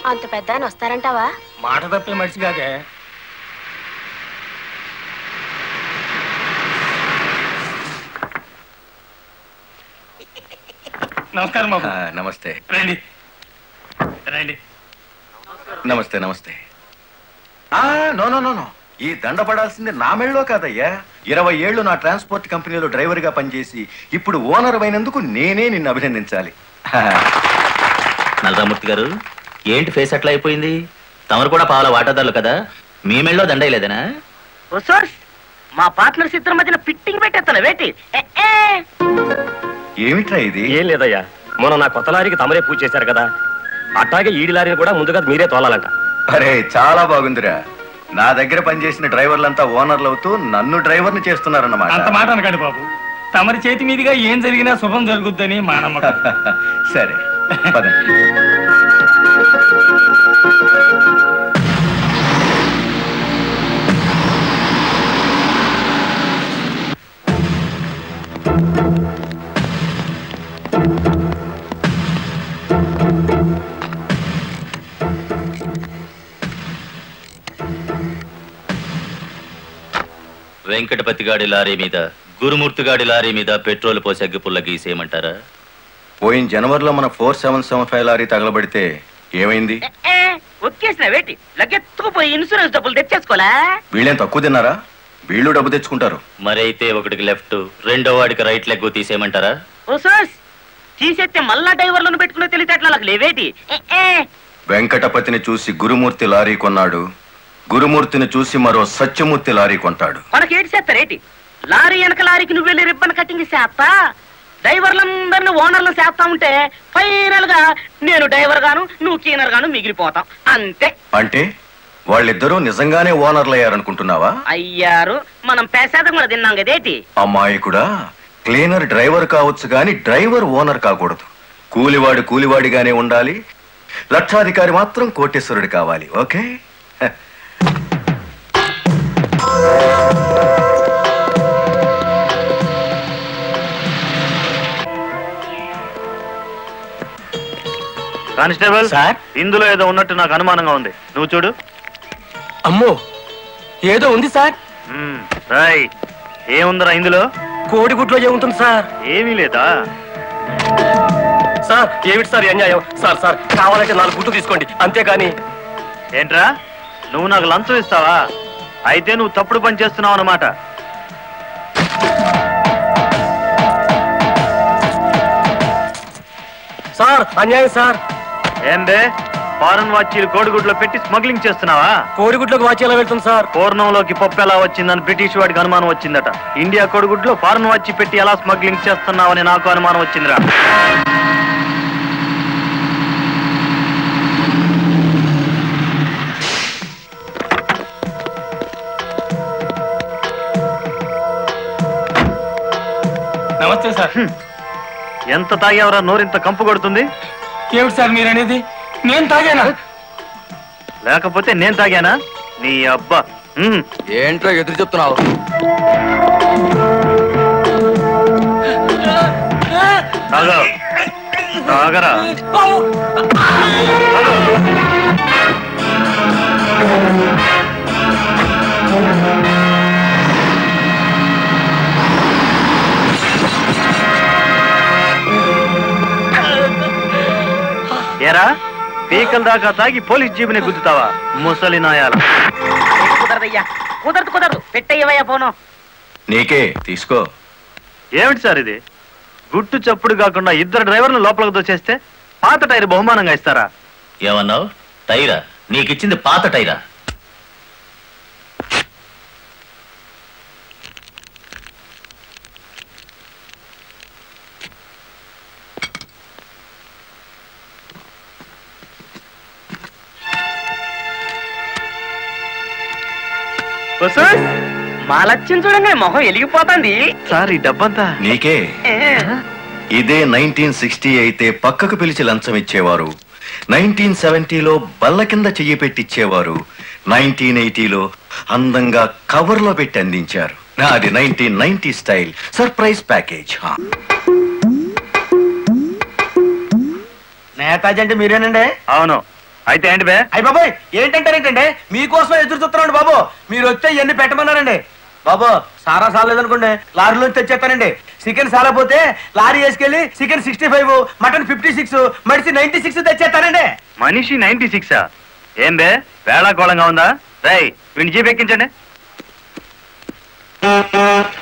అంత పెద్ద ఆయన వస్తారంటావా? మాట తప్పే మనిషి కాదే. నమస్కారం బాబు. నమస్తే. రండి రండి. నమస్తే నమస్తే. నో నో నో నో, ఈ దండ పడాల్సింది నా మెళ్ళలో కాదయ్యా. 20 ఏళ్ళు నా ట్రాన్స్పోర్ట్ కంపెనీలో డ్రైవర్ గా పనిచేసి ఇప్పుడు ఓనర్ అయినందుకు నేనే నిన్ను అభినందించాలి. నల్లరామూర్తి గారు, ఏంటి ఫేస్ అట్లా అయిపోయింది? తమరు కూడా పావుల వాటాదారులు కదా, మీ మెళ్ళలో దండయలేదనా? మా పార్ట్నర్స్ ఇద్దరి మధ్యన ఫిట్టింగ్ పెట్టేస్తాను వేటి. ఏమిట్రా ఇది? ఏం లేదయ్యా, మొన్న నా కొత్త లారీకి తమరే పూజ చేశారు కదా, అట్లాగే ఈడి లారీని కూడా ముందుగా మీరే తోలాలంట. అరే చాలా బాగుందిరా. నా దగ్గర పనిచేసిన డ్రైవర్లంతా ఓనర్లు అవుతూ నన్ను డ్రైవర్ని చేస్తున్నారన్నమాట. అంత మాట అనకండి బాబు. తమరి చేతి మీదుగా ఏం జరిగినా శుభం జరుగుద్దని మా నమ్మకం. సరే పదండి. వెంకటపతి గాడి లారీ మీద, గురుమూర్తి గాడి లారీ మీద పెట్రోల్ పోసి అగ్గిపుల్ల గీసేయమంటారా? పోయిన జనవరిలో మన 4775 లారీ తగలబడితే ఏమైంది? ఒక్కేసిన వేటి లగ్గెత్తుకుపోయి ఇన్సూరెన్స్ డబ్బులు తెచ్చేసుకోలే. వీళ్ళేం తక్కువ తిన్నారా? వీళ్ళు డబ్బు తెచ్చుకుంటారు. మరైతే ఒకటికి లెఫ్ట్, రెండో వాడికి రైట్ లెగ్ తీసేయమంటారా? తీసేస్తే మళ్ళా డ్రైవర్లను పెట్టుకునే తెలియటట్లా నాకు లేవేటి. వెంకటపతిని చూసి గురుమూర్తి లారీ కొన్నాడు, గురుమూర్తిని చూసి మరో సత్యమూర్తి లారీ కొంటాడు. మనకేటి చేస్తారేటి? లారీ వెనక లారీకి నువ్వు వెళ్ళి రిబ్బన్ కటింగ్ చేస్తా, డ్రైవర్లందరినీ ఓనర్లు చేస్తా ఉంటే ఫైనల్ గా నేను డ్రైవర్ గాను నువ్వు క్లీనర్ గాను మిగిలిపోతాం అంతే. అంటే వాళ్ళిద్దరూ నిజంగానే ఓనర్లు అయ్యారనుకుంటున్నావా? అయ్యారు, మనం పేసాదం కూడా తిన్నాం కదేటి. అమ్మాయి కూడా క్లీనర్ డ్రైవర్ కావచ్చు గాని డ్రైవర్ ఓనర్ కాకూడదు. కూలివాడు కూలివాడిగానే ఉండాలి, లక్షాధికారి మాత్రం కోటేశ్వరుడు కావాలి. ఓకే? కానిస్టేబుల్ సార్, ఇందులో ఏదో ఉన్నట్టు నాకు అనుమానంగా ఉంది, నువ్వు చూడు. అమ్మో, ఏదో ఉంది సార్. ఏముందిరా ఇందులో? కోడిగుడ్లో ఏముంటుంది సార్? ఏమీ లేదా సార్? ఏమిటి సార్ అన్యాయం? సార్ సార్ కావాలంటే 4 గుడ్లు తీసుకోండి, అంతేగాని. ఏంట్రా, నువ్వు నాకు లంచం ఇస్తావా? అయితే నువ్వు తప్పుడు పని చేస్తున్నావు అన్నమాట. సార్ అన్యాయం సార్. ఏందే, ఫారెన్ వాచీలు కోడిగుడ్లో పెట్టి స్మగ్లింగ్ చేస్తున్నావా? కోడిగుడ్లోకి వాచ్ ఎలా వెళ్తుంది సార్? పూర్ణంలోకి పప్పు ఎలా వచ్చిందని బ్రిటిష్ వాడికి అనుమానం వచ్చిందట. ఇండియా కోడిగుడ్లో ఫారెన్ వాచీ పెట్టి ఎలా స్మగ్లింగ్ చేస్తున్నావని నాకు అనుమానం వచ్చిందిరా. నమస్తే సార్. ఎంత తాగేవరా నోరింత కంపు కొడుతుంది? ఏమిటి సార్ మీరనేది? నేను తాగానా? లేకపోతే నేను తాగానా? నీ అబ్బా. ఏంట్రా ఎదురు చెప్తున్నావు? తాగరా. ఏరా, పీకల దాకా తాగి పోలీస్ జీబుని గుద్దుతావా ముసలి నాయాల? కుదరదయ్యా, కుదరదు, పెట్టయ్యవయ్యా పోను. నీకే తీసుకో. ఏమిటి సార్ ఇది? గుట్టు చప్పుడు కాకుండా 2 డ్రైవర్లు లోపలికి దోచేస్తే పాత టైర్ బహుమానంగా ఇస్తారా? ఏమన్నావు? టైరా? నీకిచ్చింది పాత టైరా? మా లక్ష్యం చూడండి, మొహం వెలిగిపోతుంది. సార్ ఈ డబ్బంతా నీకే. ఇదే 1960 అయితే పక్కకు పిలిచి లంచం ఇచ్చేవారు, 1970లో బల్ల కింద చెయ్యి పెట్టిచ్చేవారు, 1980లో అందంగా కవర్లో పెట్టి అందించారు. నాది 1990 స్టైల్ సర్ప్రైజ్ ప్యాకేజ్. నేతాజీ అంటే మీరేనండి? అవును. అయితే ఏంటి బే? అయ్యి బాబాయ్ ఏంటంటారేంటండి, మీకోసం ఎదురు చూస్తున్నాండి బాబు. మీరు వచ్చే ఇవన్నీ పెట్టమన్నారండి బాబు. సారా సాలేదనుకోండి లారీలోంచి తెచ్చేస్తానండి. చికెన్ సాలపోతే లారీ వేసుకెళ్ళి చికెన్ 65, మటన్ 56, మడిసి 96 తెచ్చేస్తానండి. మనిషి 96? ఏం బే వేళాకోళంగా ఉందా? రై వీడిని జీప్ ఎక్కించండి.